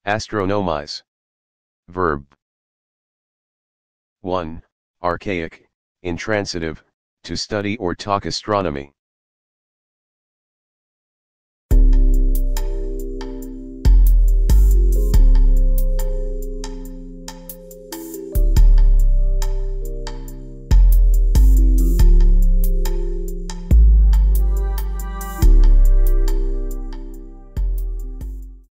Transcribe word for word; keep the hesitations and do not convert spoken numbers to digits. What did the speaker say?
Astronomize. Verb. one. Archaic, intransitive, to study or talk astronomy.